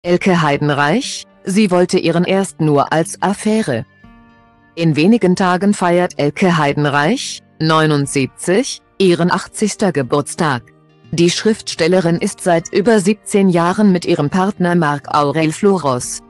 Elke Heidenreich, sie wollte ihren ersten nur als Affäre. In wenigen Tagen feiert Elke Heidenreich, 79, ihren 80. Geburtstag. Die Schriftstellerin ist seit über 17 Jahren mit ihrem Partner Marc-Aurel Florus,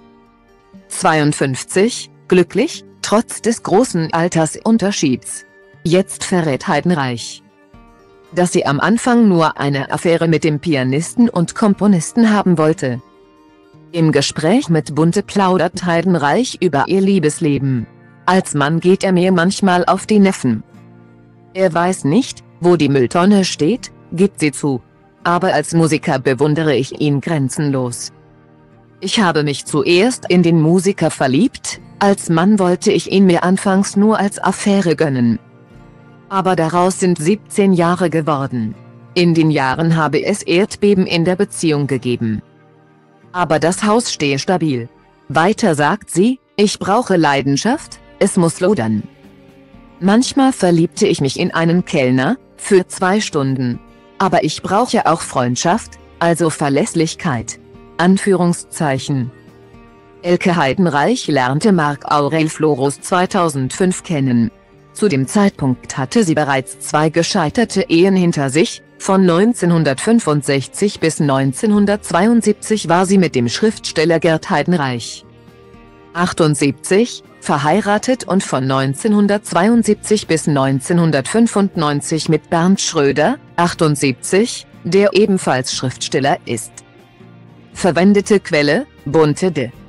52, glücklich, trotz des großen Altersunterschieds. Jetzt verrät Heidenreich, dass sie am Anfang nur eine Affäre mit dem Pianisten und Komponisten haben wollte. Im Gespräch mit Bunte plaudert Heidenreich über ihr Liebesleben. Als Mann geht er mir manchmal auf die Nerven. Er weiß nicht, wo die Mülltonne steht, gibt sie zu. Aber als Musiker bewundere ich ihn grenzenlos. Ich habe mich zuerst in den Musiker verliebt, als Mann wollte ich ihn mir anfangs nur als Affäre gönnen. Aber daraus sind 17 Jahre geworden. In den Jahren habe es Erdbeben in der Beziehung gegeben. Aber das Haus stehe stabil. Weiter sagt sie, ich brauche Leidenschaft, es muss lodern. Manchmal verliebte ich mich in einen Kellner, für 2 Stunden. Aber ich brauche auch Freundschaft, also Verlässlichkeit. Anführungszeichen. Elke Heidenreich lernte Marc-Aurel Florus 2005 kennen. Zu dem Zeitpunkt hatte sie bereits 2 gescheiterte Ehen hinter sich, von 1965 bis 1972 war sie mit dem Schriftsteller Gerd Heidenreich, 78, verheiratet und von 1972 bis 1995 mit Bernd Schröder, 78, der ebenfalls Schriftsteller ist. Verwendete Quelle: Bunte.de